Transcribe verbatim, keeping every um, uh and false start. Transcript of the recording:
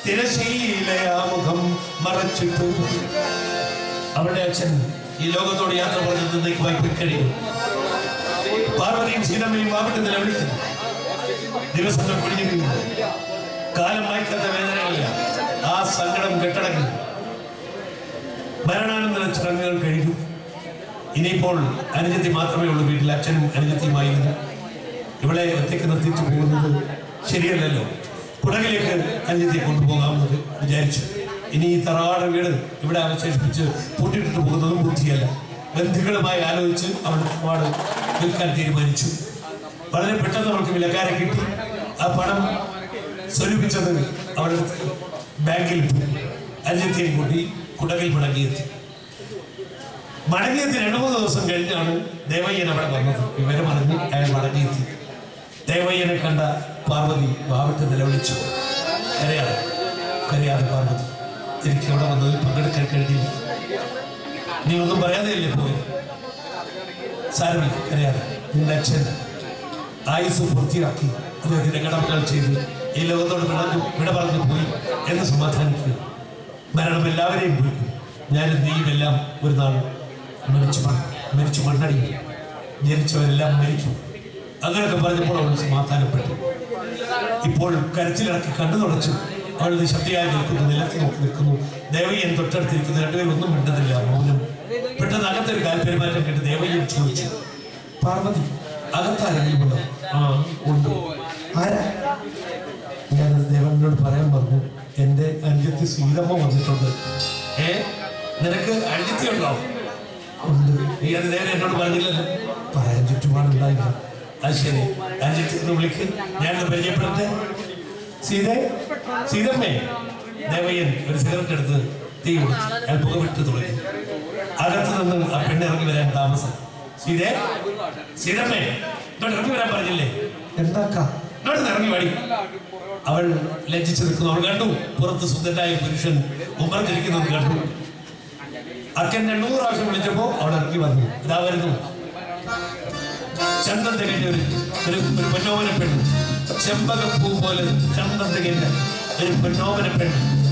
തിരശീലയാമുഖം മറച്ചിട്ടു. അവളുടെ അച്ഛൻ ഈ ലോകത്തോട് യാത്ര പറഞ്ഞേക്കുമായി പോയി കഴിയും. പാർവതിയും സീതമ്മയും വാവിട്ട് നിലവിളിക്കുന്നു. ദിവസങ്ങൾ പിടിഞ്ഞു വീഴുന്നു. കാലം വായിക്കാത്ത വേദനകളില്ല. ആ സങ്കടം കെട്ടടങ്ങി. മരണാനന്തര ചടങ്ങുകൾ കഴിഞ്ഞു. ഇനിയിപ്പോൾ അനുജത്തി മാത്രമേ ഉള്ളൂ വീട്ടിൽ. അച്ഛനും അനുജത്തിയുമായിരുന്നു. ഇവളെ ഒറ്റയ്ക്ക് നിർത്തിച്ചു പോകുന്നത് ശരിയല്ലല്ലോ. കുടകിലേക്ക് അനുജത്തി കൊണ്ടുപോകാമെന്ന് വിചാരിച്ചു. ഇനി ഈ തറവാട് വീട് ഇവിടെ അവശേഷിപ്പിച്ച് പൂട്ടിയിട്ടിട്ട് പോകുന്നതും ബുദ്ധിയല്ല. ബന്ധുക്കളുമായി ആലോചിച്ച് അവൾ തറവാട് വിൽക്കാൻ തീരുമാനിച്ചു. വളരെ പെട്ടെന്ന് അവൾക്ക് വിലക്കാരെ കിട്ടി. ആ പണം സ്വരൂപിച്ചത് അവളുടെ ബാങ്കിൽ അനുജത്തിയെ കൂട്ടി കുടകിൽ മടങ്ങിയെത്തി. മടങ്ങിയെത്തി രണ്ടു മൂന്ന് ദിവസം കഴിഞ്ഞാണ് ദേവയ്യൻ അവിടെ വന്നത്. വിവരം അറിഞ്ഞ് അയാൾ മടങ്ങിയെത്തി. ദേവയ്യനെ കണ്ട പാർവതി വാവിട്ട് നിലവിളിച്ചു. കരയാതെ കരയാതെ പാർവതി, എനിക്ക് അവിടെ വന്നതിൽ പങ്കെടുക്കാൻ കഴിഞ്ഞില്ല. നീ ഒന്നും പറയാതെയല്ലേ പോയി. സാരമില്ല, കരയാതെ. നിന്റെ അച്ഛൻ ആയുസ് പൂർത്തിയാക്കി അദ്ദേഹത്തിന്റെ കടമകൾ ചെയ്ത് ഈ ലോകത്തോട് വിടഞ്ഞു വിട പറഞ്ഞു പോയി എന്ന് സമാധാനിക്കുക. മരണം എല്ലാവരെയും വിളിക്കും. ഞാനും നീയും എല്ലാം ഒരു നാൾ മരിച്ചു മരിച്ചു മണ്ണടിയും. ജനിച്ചവരെല്ലാം മരിക്കും. അങ്ങനെയൊക്കെ പറഞ്ഞപ്പോൾ അവൾ സമാധാനപ്പെട്ടു. ഇപ്പോൾ കരച്ചിലിറക്കി കണ്ടു തുടച്ചു. അവൾ നിശബ്ദയായി നിൽക്കുന്നു, നിലത്ത് നോക്കി നിൽക്കുന്നു. ദേവയ്യൻ തൊട്ടടുത്തിരിക്കുന്നു. രണ്ടുപേരും ഒന്നും മിണ്ടുന്നില്ല, മൗനം. പെട്ടെന്ന് അകത്തൊരു കാൽപെരുമാറ്റം കേട്ട് ദേവയ്യൻ ചോദിച്ചു, പാർവതി അകത്താരെങ്കിലുമുണ്ടോ? ആ ഉണ്ട്. ആരാ? ഞാനത് ദേവനോട് പറയാൻ പറഞ്ഞു. എൻ്റെ അനുജത്തി സീതമ്മ വന്നിട്ടുണ്ട്. ഏ നിനക്ക് അനുജത്തി ഉണ്ടോ? ഉണ്ട്. നീ അത് നേരെ എന്നോട് പറഞ്ഞില്ലല്ലോ. പറയാൻ ചുറ്റുപാടുണ്ടായില്ല. അത് ശരി, അനുജത്തി എന്ന് വിളിക്ക്, ഞാനത് പരിചയപ്പെടട്ടെ. സീതേ, സീതമ്മേ. ദേവയ്യൻ ഒരു സിഗരറ്റ് എടുത്ത് തീ കുടിച്ചു. ഞാൻ പുക വിട്ട് തുടങ്ങി. അകത്ത് നിന്ന് ആ പെണ്ണ് ഇറങ്ങി വരാൻ താമസം. സീതേ, സീതമ്മേ, ഇങ്ങോട്ട് ഇറങ്ങി വരാൻ പറഞ്ഞില്ലേ? എന്താക്കാ? ഇങ്ങോട്ട് ഇറങ്ങി വടി. അവൾ ലജ്ജിച്ചു നിൽക്കുന്നു. അവൾ കണ്ടു പുറത്ത് സുന്ദരനായ പുരുഷൻ ഉമ്മർത്തിരിക്കുന്നത് കണ്ടു. അക്കൻ രണ്ടൂറ് പ്രാവശ്യം വിളിച്ചപ്പോ അവൾ ഇറങ്ങി വന്നു. ഇതാ വരുന്നു ചന്തം തികഞ്ഞ ഒരു ഒരു പൊന്നോമന പെണ്ണ്. ചെമ്പകപ്പൂ പോലെ ചന്തം തികഞ്ഞ ഒരു പൊന്നോമന പെണ്ണ്.